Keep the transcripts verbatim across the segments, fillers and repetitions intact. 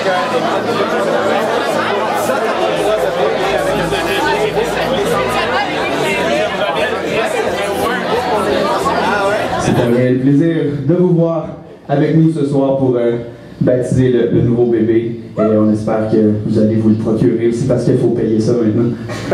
C'est un réel plaisir de vous voir avec nous ce soir pour euh, baptiser le, le nouveau bébé. Et on espère que vous allez vous le procurer aussi parce qu'il faut payer ça maintenant.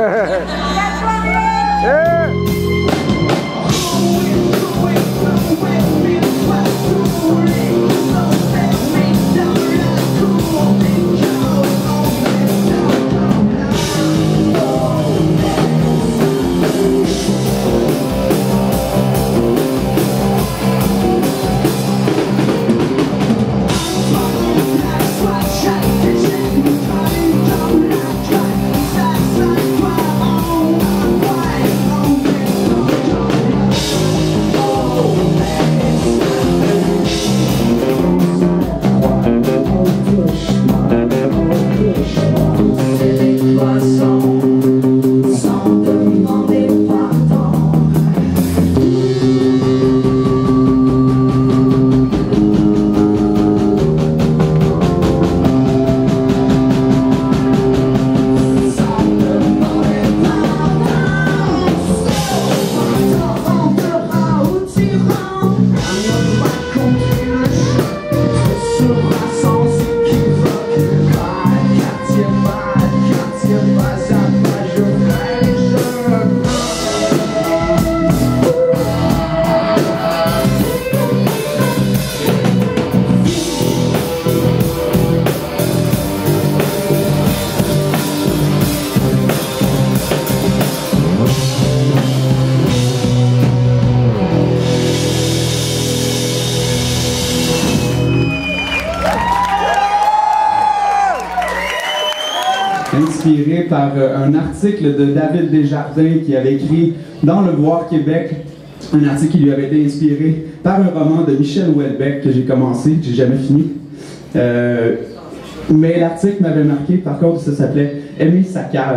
Inspiré par euh, un article de David Desjardins qui avait écrit dans Le Voir Québec, un article qui lui avait été inspiré par un roman de Michel Houellebecq que j'ai commencé, que j'ai jamais fini. Euh, mais l'article m'avait marqué, par contre, ça s'appelait « Aimer sa cage ».